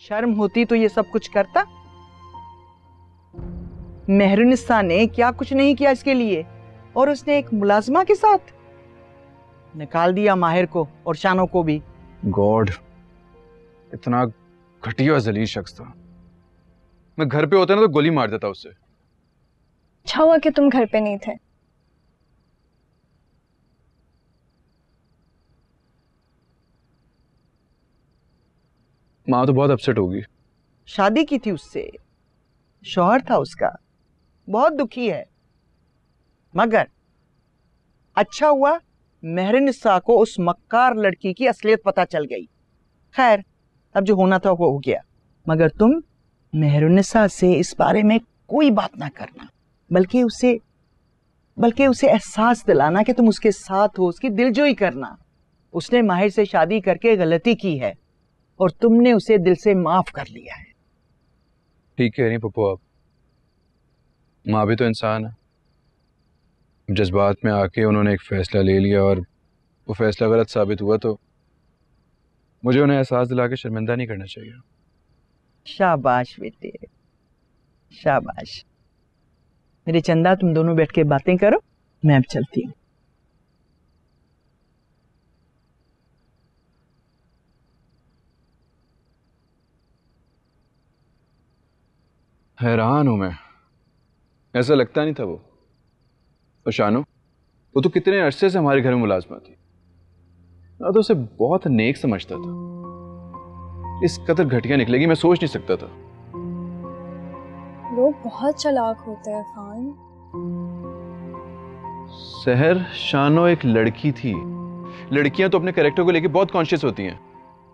शर्म होती तो ये सब कुछ करता? मेहरुनिसा ने क्या कुछ नहीं किया इसके लिए, और उसने एक मुलाजमा के साथ निकाल दिया माहिर को और शानो को भी। गॉड, इतना घटिया जलील शख्स था। मैं घर पे होता ना तो गोली मार देता उससे। अच्छा हुआ कि तुम घर पे नहीं थे। माँ तो बहुत अपसेट होगी। शादी की थी उससे, शौहर था उसका, बहुत दुखी है। मगर अच्छा हुआ मेहरुनिसा को उस मक्कार लड़की की असलियत पता चल गई। खैर, अब जो होना था वो हो गया। मगर तुम मेहरुनिसा से इस बारे में कोई बात ना करना, बल्कि उसे एहसास दिलाना कि तुम उसके साथ हो, उसकी दिलजोई करना। उसने माहिर से शादी करके गलती की है और तुमने उसे दिल से माफ कर लिया है। ठीक कह रही पप्पू आप। माँ भी तो इंसान है। जज्बात में आके उन्होंने एक फैसला ले लिया और वो फैसला गलत साबित हुआ तो मुझे उन्हें एहसास दिला के शर्मिंदा नहीं करना चाहिए। शाबाश बेटे, शाबाश। मेरे चंदा, तुम दोनों बैठ के बातें करो, मैं अब चलती हूँ। हैरान हूं मैं, ऐसा लगता नहीं था वो। और शानो, वो तो कितने अरसे से हमारे घर में मुलाजमा थी। मैं तो उसे बहुत नेक समझता था। इस कदर घटिया निकलेगी मैं सोच नहीं सकता था। लोग बहुत चालाक होते हैं फान। सहर, शानो एक लड़की थी। लड़कियां तो अपने कैरेक्टर को लेके बहुत कॉन्शियस होती हैं।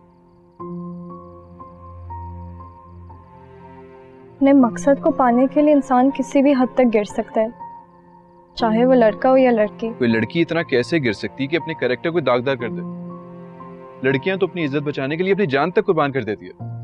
अपने मकसद को पाने के लिए इंसान किसी भी हद तक गिर सकता है, चाहे वो लड़का हो या लड़की। कोई लड़की इतना कैसे गिर सकती कि अपने कैरेक्टर को दागदार कर दे? लड़कियां तो अपनी इज्जत बचाने के लिए अपनी जान तक कुर्बान कर देती है।